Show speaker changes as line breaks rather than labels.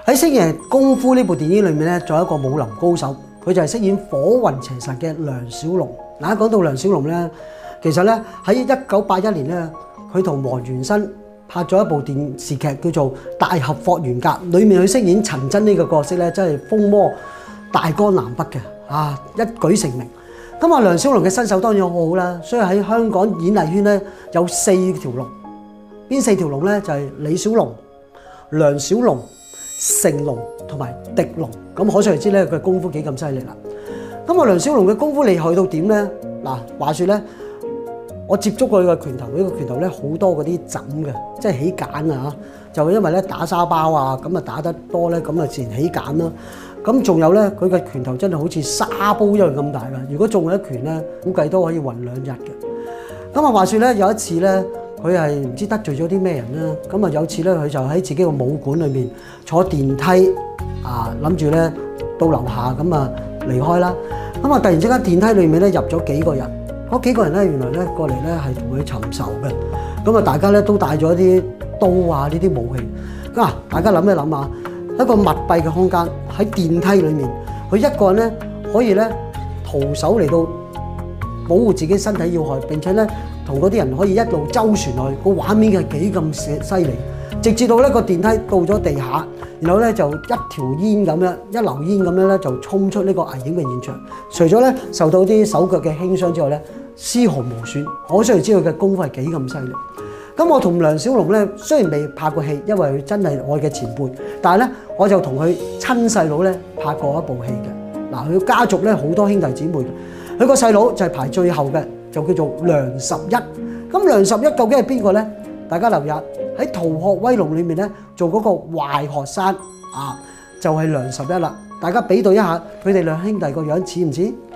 喺飾演《功夫》呢部電影裏面咧，仲有一個武林高手，佢就係飾演火雲邪神嘅梁小龍。嗱，講到梁小龍咧，其實咧喺1981年咧，佢同黃元申拍咗一部電視劇叫做《大俠霍元甲》，裏面佢飾演陳真呢個角色咧，真係風魔大江南北嘅，一舉成名。咁啊，梁小龍嘅身手當然好好啦，所以喺香港演藝圈咧有4條龍。邊4條龍咧？就係李小龍、梁小龍、成龍同埋狄龍。咁可想而知咧，佢功夫幾咁犀利啦。咁啊，梁小龍嘅功夫厲害到點咧？嗱，話説咧，我接觸過佢嘅拳頭，呢個拳頭咧好多嗰啲枕嘅，即係起繭啊！就因為咧打沙包啊，咁啊打得多咧，咁啊自然起繭啦。咁仲有咧，佢嘅拳頭真係好似沙煲一樣咁大㗎。如果中佢一拳咧，估計都可以暈2日嘅。咁啊，話説咧有一次咧，佢係唔知得罪咗啲咩人啦。咁啊有次咧，佢就喺自己個武館裏面坐電梯諗住咧到樓下咁啊離開啦。咁啊突然之間電梯裏面咧入咗幾個人，嗰幾個人咧原來咧過嚟咧係同佢尋仇嘅。咁啊大家咧都帶咗啲刀啊呢啲武器。大家諗一諗下，一個密閉嘅空間喺電梯裏面，佢一個人咧可以咧徒手嚟到保護自己身體要害，並且咧同嗰啲人可以一路周旋落去，個畫面係幾咁犀利。直至到呢個電梯到咗地下，然後咧就一條煙咁樣，一流煙咁樣咧就衝出呢個危險嘅現場。除咗咧受到啲手腳嘅輕傷之外咧，絲毫無損。可想而知佢嘅功夫係幾咁犀利。咁我同梁小龍咧雖然未拍過戲，因為佢真係我嘅前輩，但係咧我就同佢親細佬咧拍過一部戲嘅。嗱，佢家族咧好多兄弟姊妹，佢個細佬就係排最後嘅，就叫做梁十一。咁梁十一究竟係邊個咧？大家留意喺《逃學威龍》裏面咧做嗰個壞學生就係梁十一啦。大家比對一下佢哋兩兄弟個樣似唔似？